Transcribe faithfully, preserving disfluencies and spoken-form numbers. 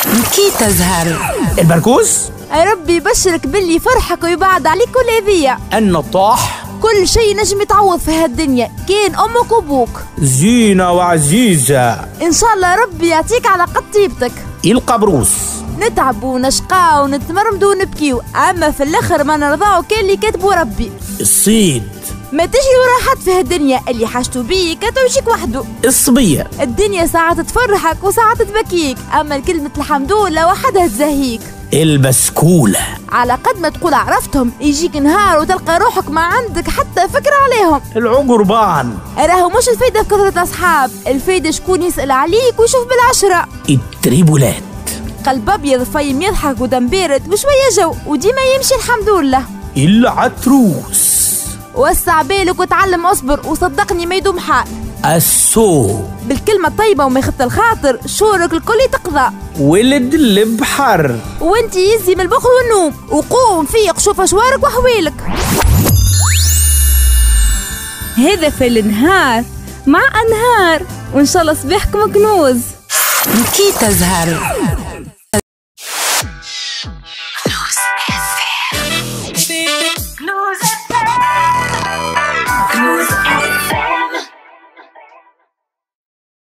كي تزهر البركوز. ربي يبشرك باللي فرحك ويبعد عليك كل أذية. النطاح. كل شيء نجم يتعوض في هالدنيا، كان أمك وأبوك. زينة وعزيزة. إن شاء الله ربي يعطيك على قد طيبتك. القبروس. نتعبوا ونشقاو ونتمرمدوا ونبكيو، أما في الآخر ما نرضاو كان اللي كاتبوا ربي. الصيد. ما تجري ورا حد في هالدنيا، اللي حاجتو بيه كتوجيك وحده. الصبية. الدنيا ساعات تفرحك وساعات تبكيك، أما كلمة الحمد لله وحدها تزهيك. البسكولة. على قد ما تقول عرفتهم يجيك نهار وتلقى روحك ما عندك حتى فكرة عليهم. العقربان. راهو مش الفايدة في كثرة الأصحاب، الفايدة شكون يسأل عليك ويشوف بالعشرة. التريبولات. قلب أبيض فيم يضحك ودم بارد وشوية جو وديما يمشي الحمد لله. العتروس. وسع بالك وتعلم اصبر وصدقني ما يدوم حال. السوق. بالكلمة الطيبة وما يخط الخاطر شورك الكل تقضى. ولد البحر. وانت يزي من البخل والنوم وقوم فيق شوف اشوارك وحويلك. هذا في النهار مع أنهار، وإن شاء الله صباحكم كنوز. كي تزهر.